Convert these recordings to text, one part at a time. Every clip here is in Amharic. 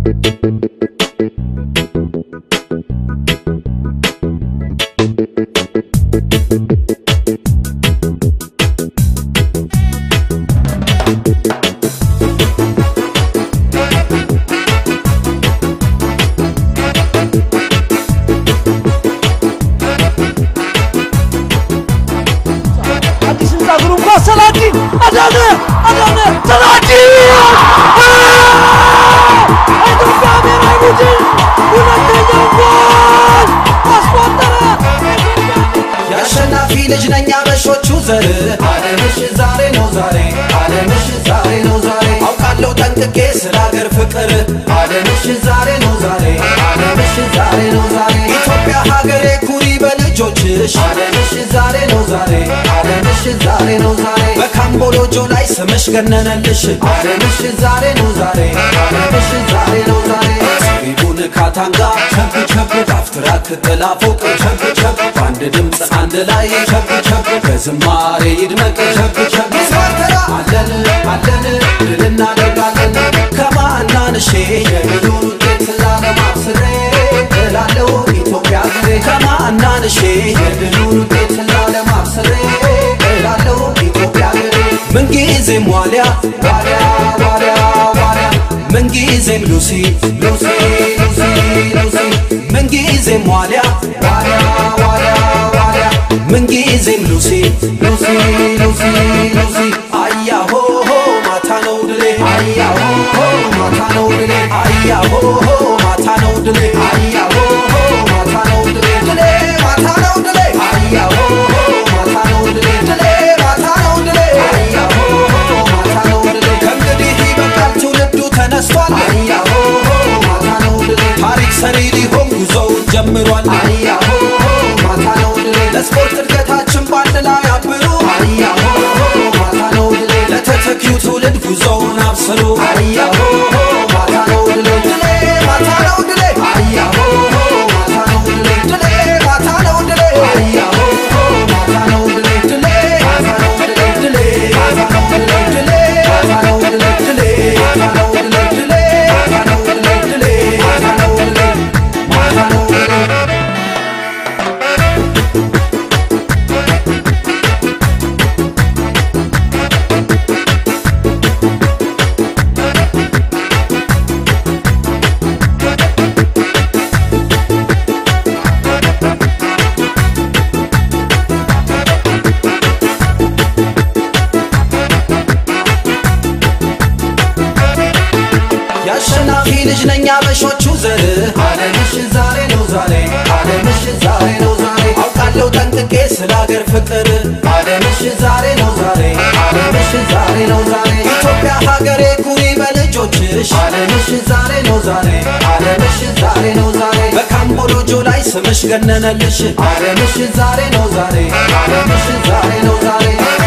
ገነነልሽ አለምሽ ዛሬ ነው ዛሬ አለምሽ ዛሬ ነው ዛሬ ሲቡን ካታንጋ ቸብ ቸብ አፍትራክ ተላፎቅ ቸብ ቸብ አንድ ድምጽ አንድ ላይ ቸብ ቸብ በዝማሬ ይድመቅ ቸብ ቸብ ስዋተራ አለን አለን ድልና ደጋለን ከማናንሽ የዱሩ ጤትላ ለማብስሬ እላለው ኢትዮጵያ ግሬ ከማናንሽ የዱሩ ጤትላ ለማብስሬ እላለው ኢትዮጵያ ግሬ منجيزم واليا واليا واليا واليا منجيزم لوسي لوسي لوسي لوسي منجيزم واليا واليا واليا واليا منجيزم لوسي لوسي لوسي لوسي أيا هو هو ما تنودلي أيا هو هو ما تنودلي أيا هو هو ما تنودلي أيا هو هو ما تنودلي دلي ما تنودلي أيا هو هو ما تنودلي دلي ما تنودلي ተነስቷል አያሆ ማታነው ድሌ ታሪክ ሰሪ ሊሆን ጉዞው ጀምሯል አያሆ ማታነው ድሌ ለስፖርት እድገታችን ባንድ ላይ አብሩ አያሆ ማታነው ድሌ ለተተኪው ትውልድ ጉዞውን አብስሩ አያሆ ማታነው ድሌ ድሌ ማታነው ድሌ አያሆ ማታነው ድሌ ድሌ ማታነው ድሌ አያሆ ማታነው ድሌ ድሌ ማታነው ድሌ ድሌ ማታነው ድሌ ድሌ ማታነው ድሌ ድሌ ማታነው ልጅነኛ በሾቹ ዘር አለምሽ ዛሬ ነው ዛሬ አለምሽ ዛሬ ነው ዛሬ አውቃለሁ ጠንቅቄ ስላገር ፍቅር አለምሽ ዛሬ ነው ዛሬ አለምሽ ዛሬ ነው ዛሬ ኢትዮጵያ ሀገሬ ኩሪ በልጆችሽ አለምሽ ዛሬ ነው ዛሬ አለምሽ ዛሬ ነው ዛሬ በካምቦሎጆ ላይ ስምሽ ገነነልሽ አለምሽ ዛሬ ነው ዛሬ አለምሽ ዛሬ ነው ዛሬ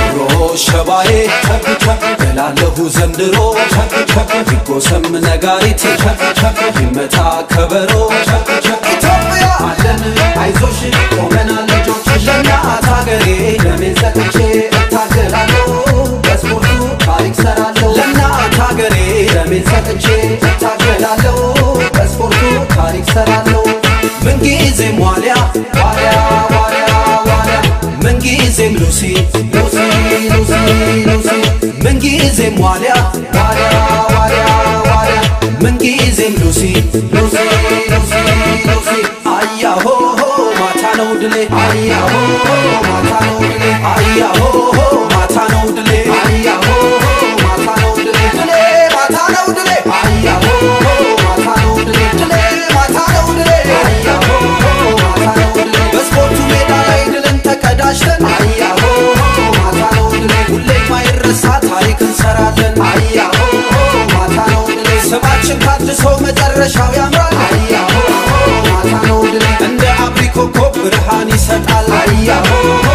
ሸባዬ ቸብ ቸብ እላለሁ ዘንድሮ ቸብ ቸብ ይጎሰም ነጋሪት ቸብ ቸብ ይመታ ከበሮ ቸብ ቸብ ኢትዮጵያ አለን አይዞሽ ቆመናል ልጆችሽ ለእናት ሀገሬ ለምን ሰጥቼ እታገላለሁ በስፖርቱ ታሪክ ሰራለሁ ለእናት ሀገሬ ለምን ሰጥቼ እታገላለሁ በስፖርቱ ታሪክ ሰራለሁ ምንጊዜም ዋልያ ዋልያ ዋልያ ዋልያ ምንጊዜም ሉሲ ሉሲ ሉሲ ሉሲ ምንጊዜም ዋልያ ዋልያ ዋልያ ዋልያ ምንጊዜም ሉሲ ሉሲ ሉሲ ሉሲ አያሆ ማታ ነው ድሌ አያሆ ማታ ነው ድሌ አያሆ ማታ ነው ድሌ አያሆ ማታ ነው ድሌ ድሌ ማታ ነው ድሌ አያሆ ማታ ነው ድሌ ድሌ ማታ ነው ድሌ አያሆ ማታ ነው ድሌ በስፖርቱ ሜዳ ላይ ድልን ተቀዳጅተን አያሆ ማታ ነው ድሌ ሁሌ ማይረሳ ታሪክ እንሰራለን አያሆ ማታ ነው ድሌ ስማችን ካድሶ መጨረሻው ያምራል አያሆ ማታ ነው ድሌ እንደ አብሪ ኮከብ ብርሃን ይሰጣል አያሆ